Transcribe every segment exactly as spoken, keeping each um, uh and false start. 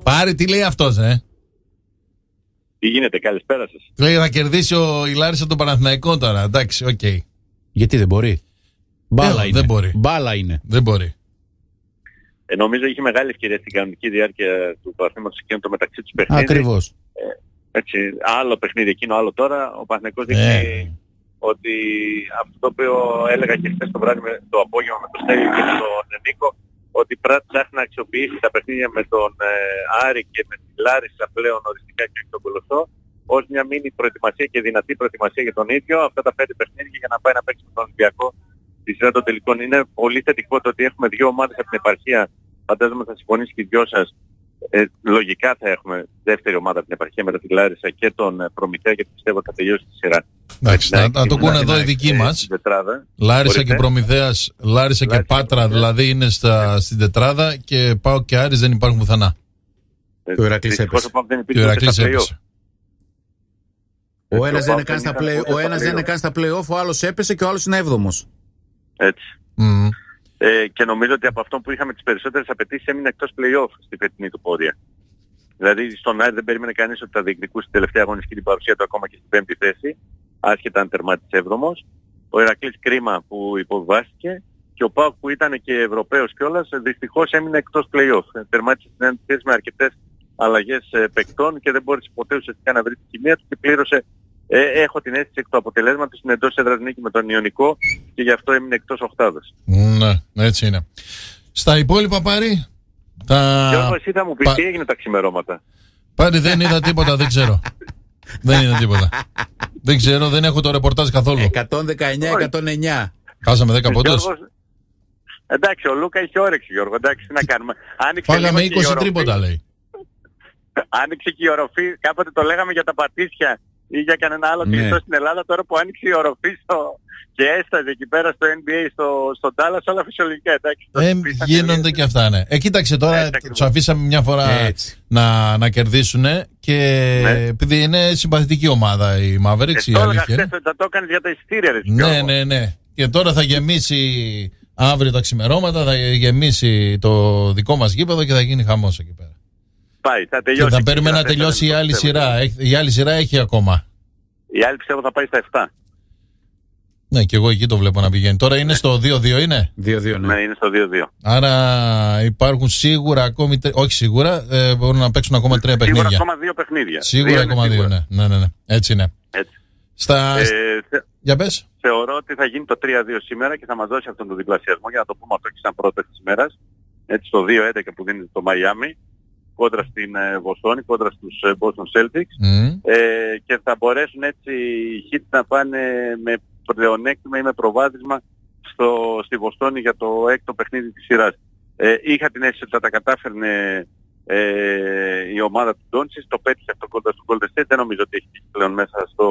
Πάρη, τι λέει αυτός, ε? Τι γίνεται, καλησπέρα σας. Λέει να κερδίσει ο Ηλάρης τον Παναθηναϊκό τώρα. Εντάξει, οκ. Okay. Γιατί δεν μπορεί. Μπάλα ε, είναι. Δεν μπορεί. Μπάλα είναι. Δεν μπορεί. Ε, νομίζω είχε μεγάλη ευκαιρία στην κανονική διάρκεια του πρωταθλήματος εκείνο το μεταξύ τους παιχνίδι. Ακριβώς. Ε, έτσι, άλλο παιχνίδι εκείνο, άλλο τώρα. Ο Παναθηναϊκός δείχνει ε. ότι αυτό το οποίο έλεγα και χθες το βράδυ με το απόγευμα με τον Στέλιο και τον Νίκο, ότι ψάχνει να αξιοποιήσει τα παιχνίδια με τον ε, Άρη και με την Λάρισα πλέον οριστικά και τον Κολοσσό ως μια μίνι προετοιμασία και δυνατή προετοιμασία για τον ίδιο αυτά τα πέντε παιχνίδια για να πάει να παίξει με τον Ολυμπιακό τη σειρά των τελικών. Είναι πολύ θετικό το ότι έχουμε δύο ομάδες από την επαρχία. Φαντάζομαι θα συμφωνήσει και οι δυο σας. Ε, λογικά θα έχουμε δεύτερη ομάδα από την επαρχία μετά τη Λάρισα και τον Προμηθέα, γιατί πιστεύω ότι θα τελειώσει τη σειρά. Εντάξει, να, να το πούνε εδώ οι δικοί μας. Λάρισα και Προμηθέας, Λάρισα και Πάτρα δηλαδή είναι στα, στην τετράδα και πάω και Άρης δεν υπάρχουν πουθενά. Το Ηρακλής έπεσε. Το Ηρακλής έπεσε. Ο ένας δεν είναι καν στα play-off, ο άλλος έπεσε και ο άλλος είναι έβδομος. Έτσι. Mm. Ε, και νομίζω ότι από αυτό που είχαμε τις περισσότερες απαιτήσεις έμεινε εκτός play-off στη φετινή του πορεία. Δηλαδή στον Άρη δεν περίμενε κανείς ότι θα διεκδικούσε την τελευταία αγωνιστική την παρουσία του ακόμα και στην πέμπτη θέση, άσχετα αν τερμάτισε έβδομος. Ο Ηρακλής κρίμα που υποβιβάστηκε και ο ΠΑΟΚ που ήταν και Ευρωπαίος κιόλας δυστυχώς έμεινε εκτός play-off. Τερμάτισε την ένατη θέση με αρκετές αλλαγές ε, παικτών και δεν μπόρεσε ποτέ ουσιαστικά να βρει τη χημεία του και πλήρωσε. Ε, έχω την αίσθηση εκ του αποτελέσματος στην εντός έδρας νίκη με τον Ιωνικό και γι' αυτό έμεινε εκτός οκτάδας. Ναι, έτσι είναι. Στα υπόλοιπα Πάρη. Τα... Γιώργο, εσύ θα μου πεις Πα... τι έγινε τα ξημερώματα. Πάρη, δεν είδα τίποτα, δεν ξέρω. δεν είδα τίποτα. δεν ξέρω, δεν έχω το ρεπορτάζ καθόλου. εκατόν δεκαεννιά εκατόν εννιά. Χάσαμε δέκα πόντους. Εντάξει, ο Λούκα είχε όρεξη, Γιώργο. Εντάξει, τι να κάνουμε. Φάγαμε είκοσι τρίποτα, λέει. Άνοιξε και η οροφή, κάποτε το λέγαμε για τα πατήσια ή για κανένα άλλο κλειστό ναι. στην Ελλάδα, τώρα που άνοιξε η οροφή στο... και έσταζε εκεί πέρα στο N B A στο, στον Dallas, όλα φυσιολογικά, εντάξει. Ε, γίνονται και αυτά, ναι. Ε, κοίταξε τώρα, ε, τους αφήσαμε μια φορά να, να κερδίσουν και ναι. επειδή είναι συμπαθητική ομάδα η Mavericks. Ε, τώρα χθες θα το έκανες για τα εισιτήρια, ρε. Ναι, ναι, ναι. Και τώρα θα γεμίσει αύριο τα ξημερώματα, θα γεμίσει το δικό μας γήπεδο και θα γίνει χαμός εκεί πέρα. Πάει, θα τελειώσει. Και θα παίρνουμε να τελειώσει η άλλη σειρά. Η άλλη σειρά έχει ακόμα. Η άλλη πιστεύω θα πάει στα επτά. Ναι, και εγώ εκεί το βλέπω να πηγαίνει. Τώρα είναι στο δύο δύο είναι. δύο δύο, ναι. Ναι, είναι στο δύο δύο. Άρα υπάρχουν σίγουρα ακόμη. Όχι σίγουρα, ε, μπορούν να παίξουν ακόμα τρία παιχνίδια. Σίγουρα ακόμα δύο παιχνίδια. Σίγουρα δύο ακόμα δύο, ναι. ναι, ναι, ναι. Έτσι είναι. Έτσι. Στα... Ε, θε... Για πες. Θεωρώ ότι θα γίνει το τρία δύο σήμερα και θα μας δώσει αυτόν τον διπλασιασμό για να το πούμε αυτό και σαν πρώτο της ημέρας. Έτσι στο δύο έντεκα που δίνεται το Μαϊάμι. Κόντρα στην ε, Βοστόνη, κόντρα στους ε, Boston Celtics mm. ε, και θα μπορέσουν έτσι οι Heat να πάνε με πλεονέκτημα ή με προβάδισμα στο, στη Βοστόνη για το έκτο παιχνίδι της σειράς. Ε, είχα την αίσθηση ότι θα τα κατάφερνε ε, η ομάδα του Ντόντσις, το πέτυχε αυτό κόντρα στο Golden State, δεν νομίζω ότι έχει πλέον μέσα στο,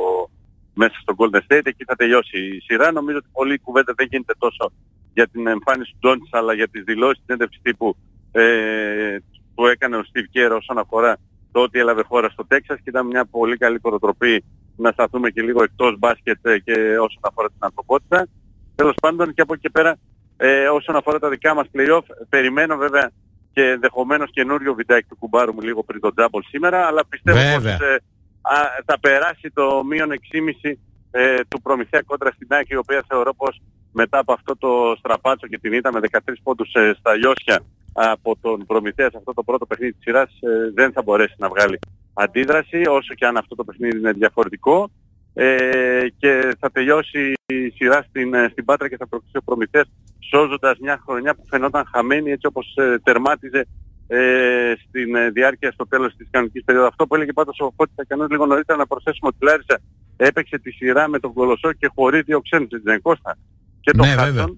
μέσα στο Golden State, εκεί θα τελειώσει η σειρά. Νομίζω ότι πολλή κουβέντα δεν γίνεται τόσο για την εμφάνιση του Ντόντσις αλλά για τις δηλώσεις της έντευξης τύπου ε, που έκανε ο Steve Kerr όσον αφορά το ότι έλαβε χώρα στο Τέξας και ήταν μια πολύ καλή προτροπή να σταθούμε και λίγο εκτός μπάσκετ και όσον αφορά την ανθρωπότητα. Τέλος πάντων και από εκεί και πέρα ε, όσον αφορά τα δικά μας play-off περιμένω βέβαια και ενδεχομένως καινούριο βιντεάκι του κουμπάρου μου λίγο πριν τον τζάμπολ σήμερα, αλλά πιστεύω βέβαια. πως ε, α, θα περάσει το μείον έξι κόμμα πέντε ε, του Προμηθέα κόντρα στην Άκη, η οποία θεωρώ πως μετά από αυτό το στραπάτσο και την ήττα με δεκατρείς πόντους ε, στα λιώσια από τον Προμηθέα σε αυτό το πρώτο παιχνίδι της σειράς ε, δεν θα μπορέσει να βγάλει αντίδραση, όσο και αν αυτό το παιχνίδι είναι διαφορετικό ε, και θα τελειώσει η σειρά στην, στην Πάτρα και θα προκριθεί ο Προμηθέας σώζοντας μια χρονιά που φαινόταν χαμένη έτσι όπως ε, τερμάτιζε ε, στην ε, διάρκεια στο τέλος της κανονικής περίοδου. Αυτό που έλεγε πάντως ο Φώτης Ακανός λίγο νωρίτερα, να προσθέσουμε ότι η Λάρισα έπαιξε τη σειρά με τον Κολοσσό και χωρίς δύο ξένους, την Κώστα και τον ναι, Χάρτον,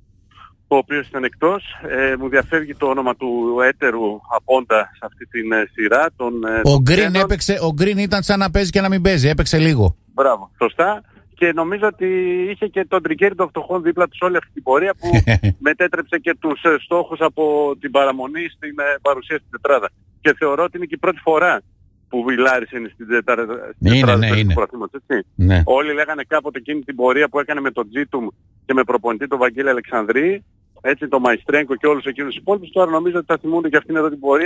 ο οποίος ήταν εκτός. Ε, μου διαφεύγει το όνομα του έτερου απόντα σε αυτή την ε, σειρά. Τον, ε, ο, Γκριν έπαιξε, ο Γκριν ήταν σαν να παίζει και να μην παίζει, έπαιξε λίγο. Μπράβο, σωστά. Και νομίζω ότι είχε και τον τρικέρι των φτωχών δίπλα τους όλη αυτή την πορεία που μετέτρεψε και τους ε, στόχους από την παραμονή στην ε, παρουσία στην τετράδα. Και θεωρώ ότι είναι και η πρώτη φορά που η Λάρισα είναι στην τετράδα του πρωταθλήματος, έτσι. Ναι. Όλοι λέγανε κάποτε εκείνη την πορεία που έκανε με τον Τζίτουμ και με προπονητή τον Βαγγέλη Αλεξανδρή, έτσι, τον Μαϊστρέγκο και όλους εκείνους τους υπόλοιπους. Τώρα νομίζω ότι θα θυμούνται και αυτήν εδώ την πορεία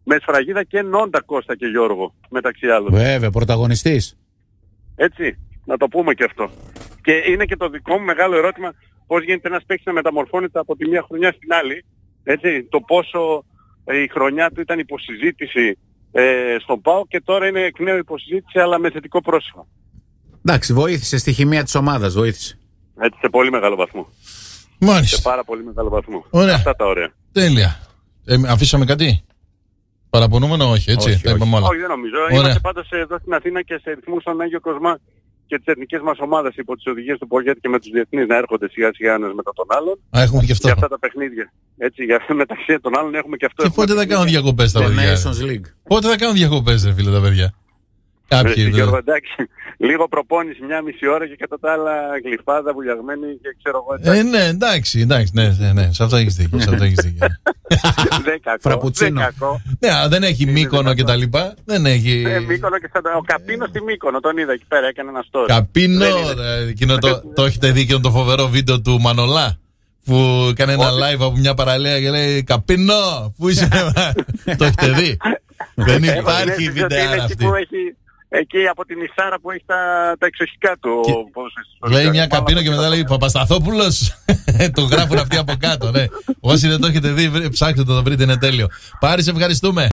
με σφραγίδα και Νόντα Κώστα και Γιώργο, μεταξύ άλλων. Βέβαια, πρωταγωνιστής. Έτσι, να το πούμε και αυτό. Και είναι και το δικό μου μεγάλο ερώτημα, πώς γίνεται ένας παίκτης να μεταμορφώνεται από τη μία χρονιά στην άλλη. Έτσι, το πόσο ε, η χρονιά του ήταν υποσυζήτηση ε, στον ΠΑΟΚ και τώρα είναι εκ νέου υποσυζήτηση, αλλά με θετικό πρόσημο. Εντάξει, βοήθησε στη χημεία της ομάδας, βοήθησε. Έτσι, σε πολύ μεγάλο βαθμό. Μάλιστα. Σε πάρα πολύ μεγάλο βαθμό. Ωραία. Αυτά τα ωραία. Τέλεια. Ε, αφήσαμε κάτι παραπονούμενο, όχι, έτσι. Όχι, τα όχι. είπαμε όλα. Όχι, δεν νομίζω. Ωραία. Είμαστε πάντως εδώ στην Αθήνα και σε ρυθμούς στον Άγιο Κοσμά και τις εθνικές μας ομάδες υπό τις οδηγίες του ΠΟΓΕΤ και με τους διεθνείς να έρχονται σιγά σιγά ένας μετά τον άλλον. Α, έχουμε και αυτό. Για αυτά τα παιχνίδια. Έτσι, για μεταξύ των άλλων έχουμε και αυτό. Και πότε θα κάνουν διακοπές τα The παιδιά. Nations League. Πότε θα κάνουν διακοπές, ρε φίλε, τα παιδιά. Κάποιοι. Ρε, δηλαδή. Γιώργο, εντάξει, λίγο προπόνηση μια μισή ώρα και κατά τα άλλα γλυφάδα, βουλιαγμένη και ξέρω εγώ. Ε, ναι, εντάξει, εντάξει, ναι, ναι, ναι, σε αυτό έχεις δίκιο. Σε αυτό έχεις δίκιο. Δεν κακό. Φραπουτσίνο. Δεν κακό. Ναι, αλλά δεν έχει Μύκονο και τα λοιπά. Δεν έχει. Ε, Μύκονο και σαν... Ο Καπίνος στη Μύκονο, τον είδα εκεί πέρα, έκανε ένα story. Καπίνο, Δεν είναι. ρε, εκείνο το, το έχετε δει και το φοβερό βίντεο του Μανολά που έκανε ένα live από μια παραλία και λέει Καπίνο, πού είσαι. Το έχετε δει. Δεν Ε, υπάρχει είναι, βίντεο είναι εκεί αυτή. που έχει, εκεί από την Ισάρα που έχει τα, τα εξοχικά του. Και- ο- πώς- Λέει μια μάλλον Καπίνο και από μετά τα- λέει Παπασταθόπουλος. Το γράφουν αυτοί από κάτω. Ναι. Όσοι δεν το έχετε δει, βρε- ψάξτε το, το βρείτε, είναι τέλειο. Πάρη, σε ευχαριστούμε.